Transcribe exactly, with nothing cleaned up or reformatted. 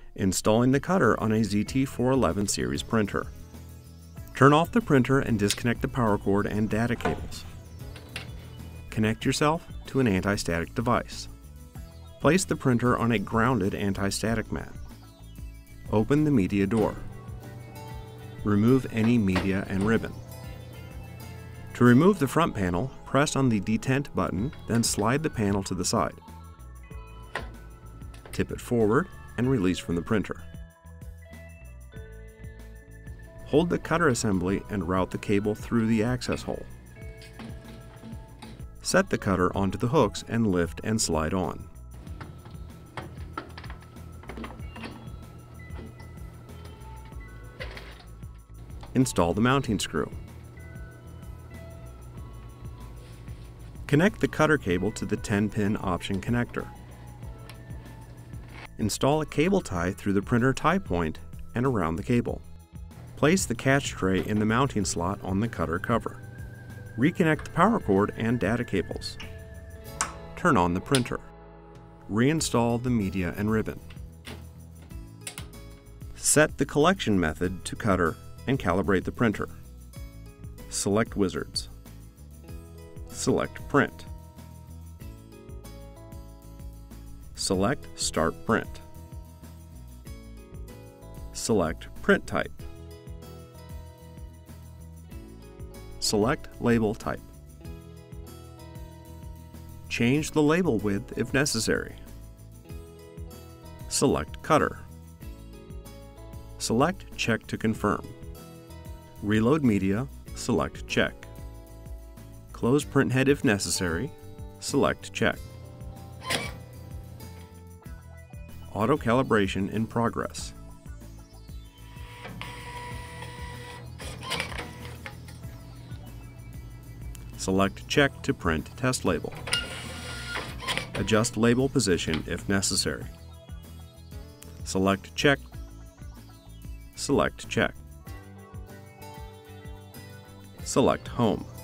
Installing the cutter on a Z T four eleven series printer. Turn off the printer and disconnect the power cord and data cables. Connect yourself to an anti-static device. Place the printer on a grounded anti-static mat. Open the media door. Remove any media and ribbon. To remove the front panel, press on the detent button, then slide the panel to the side. Tip it forward and release from the printer. Hold the cutter assembly and route the cable through the access hole. Set the cutter onto the hooks and lift and slide on. Install the mounting screw. Connect the cutter cable to the ten pin option connector. Install a cable tie through the printer tie point and around the cable. Place the catch tray in the mounting slot on the cutter cover. Reconnect the power cord and data cables. Turn on the printer. Reinstall the media and ribbon. Set the collection method to cutter and calibrate the printer. Select Wizards. Select Print. Select Start Print. Select Print Type. Select Label Type. Change the label width if necessary. Select Cutter. Select Check to confirm. Reload media, select Check. Close printhead if necessary, select Check. Auto calibration in progress. Select Check to print test label. Adjust label position if necessary. Select Check. Select Check. Select Home.